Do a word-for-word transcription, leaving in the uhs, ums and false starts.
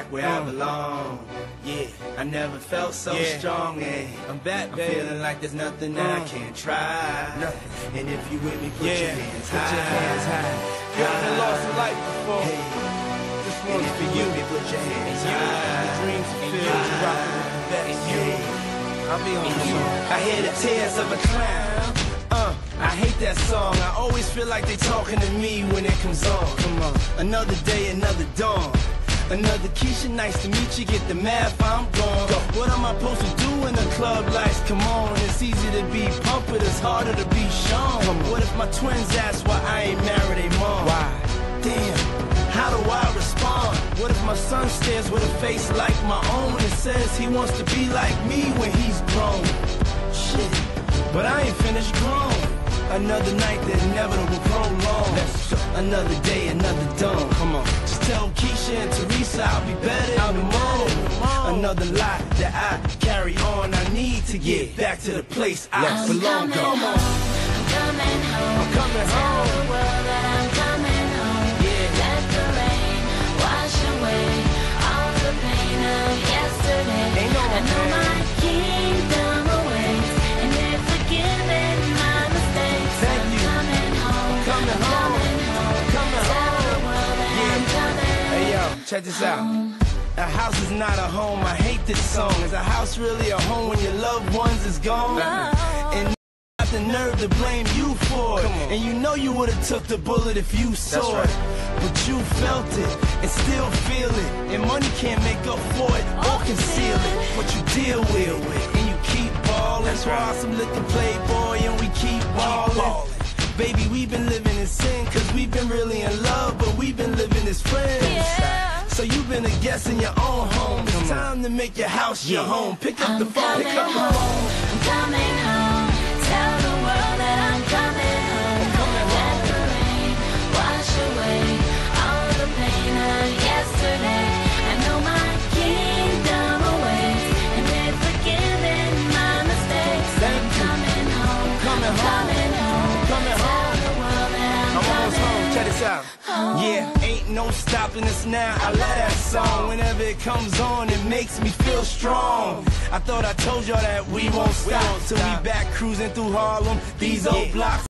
where I belong. Yeah, I never felt so yeah. strong. Yeah. I'm back, baby. I'm feeling like there's nothing that uh, I can't try. Nothing. And if you with me, put yeah. your hands put high. Your hands high. You haven't lost a life before. Hey. This one's and for you. you. Me, put your hands high. The dreams fulfilled. You rockin' with the best. You. I'll be on you. I hear the tears of a clown. Uh, I hate that song. I always feel like they talking to me when it comes on. Come on. Another day, another dawn. Another Keisha, nice to meet you. Get the math, I'm gone. Go. What am I supposed to do when the club lights come on? It's easy to be pumped, but it's harder to be shown. What if my twins ask why I ain't married a mom? Why? Damn, how do I respond? What if my son stares with a face like my own and says he wants to be like me when he's grown? Shit, but I ain't finished grown. Another night, the inevitable prolong. Another day, another dawn. Come on. Just tell Keisha and Teresa I'll be better I'll be more. Another lie that I carry on. I need to get back to the place I I'm belong. Come on. I'm coming home. I'm coming Tell home. the world that I'm coming home. Yeah. Let the rain wash away all the pain of yesterday. Ain't no I know pain. my kingdom awaits, and they're forgiving my mistakes. Thank I'm you. coming home. Coming I'm home. coming home. Coming Tell home. the world that Yeah. I'm coming Hey yo, check this out. A house is not a home. I hate this song. Is a house really a home when your loved ones is gone? No. And got the nerve to blame you for it. And you know you would've took the bullet if you saw right. it. But you felt it and still feel it. And money can't make up for it or conceal it. What you deal with, and you keep ballin'. That's right. Awesome looking playboy, and we keep ballin'. Baby, we've been living in sin, cause we've been really in love, but we've been living as friends. Yeah. So you've been a guest in your own home. It's time to make your house your home. Pick up I'm the phone, pick coming up the home. phone. I'm coming home. Tell the world that I'm coming home. Let the rain wash away all the pain of yesterday. I know my kingdom awaits, and they're forgiving my mistakes. Thank I'm you. coming home. Coming I'm home. coming home. Coming Tell home. the world that I'm, I'm almost coming home. Check this out. home. Yeah, ain't no stopping us now. I love that song. Whenever it comes on, it makes me feel strong. I thought I told y'all that we won't stop till we back cruising through Harlem. These old blocks.